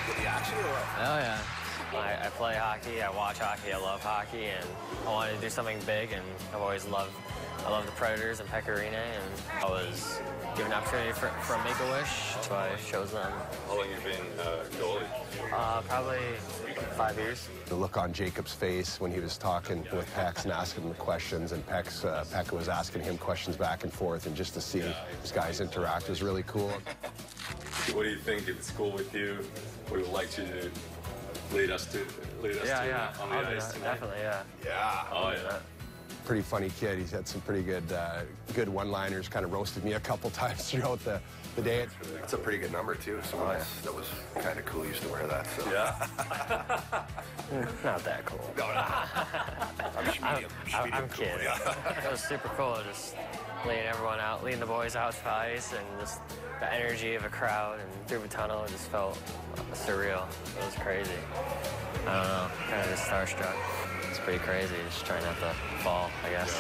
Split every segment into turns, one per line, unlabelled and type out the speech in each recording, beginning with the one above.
get the action or what?
Oh, yeah. I play hockey, I watch hockey, I love hockey, and I wanted to do something big, and I've always loved, I love the Predators and Pekka Rinne, and I was given an opportunity for a Make-A-Wish, so I chose them.
How long have you been goalie?
Probably 5 years.
The look on Jacob's face when he was talking with Pex and asking him the questions, and Pekka was asking him questions back and forth, and just to see these guys interact was really cool.
What do you think? If it's cool with you, we would like you to lead us to on the ice tonight.
Definitely, yeah.
Yeah.
Oh, yeah.
Pretty funny kid. He's had some pretty good one-liners, kind of roasted me a couple times throughout the day.
It's a pretty good number, too, so that was kind of cool. Used to wear that, so.
Yeah?
Not that cool.
No, I'm just medium.
I'm kidding. It was super cool, just leading everyone out, leading the boys out to the ice, and just the energy of a crowd and through the tunnel, it just felt surreal. It was crazy. I don't know, kind of just starstruck. It's pretty crazy, just trying not to fall, I guess.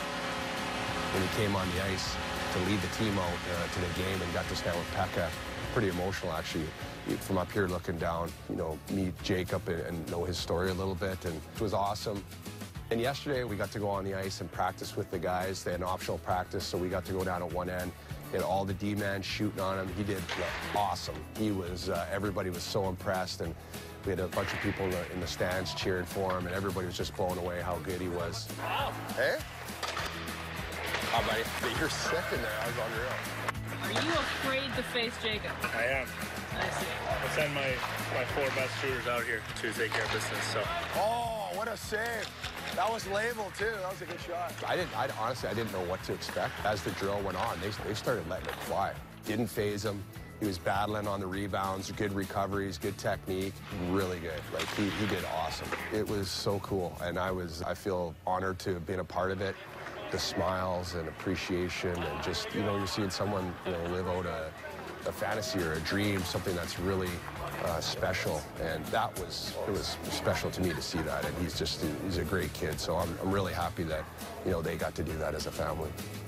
When he came on the ice to lead the team out to the game and got to stand with Pekka, pretty emotional, actually. From up here looking down, meet Jacob and know his story a little bit, and it was awesome. And yesterday, we got to go on the ice and practice with the guys. They had an optional practice, so we got to go down at one end. Had all the D-men shooting on him. He did awesome. He was, everybody was so impressed, and we had a bunch of people in the stands cheering for him, and everybody was just blown away how good he was.
Wow.
Hey? Oh, buddy, you're sick in there. I was unreal.
Are you afraid to face Jacob?
I am.
I see.
I'll send my 4 best shooters out here to take care of business, so.
Oh, what a save. That was labeled, too. That was a good shot. Honestly, I didn't know what to expect. As the drill went on, they started letting it fly. Didn't phase him. He was battling on the rebounds, good recoveries, good technique, really good. Like, he did awesome. It was so cool, and I feel honored to have been a part of it. The smiles and appreciation, and just, you're seeing someone, live out a fantasy or a dream, something that's really special, and it was special to me to see that, and he's a great kid, so I'm really happy that, they got to do that as a family.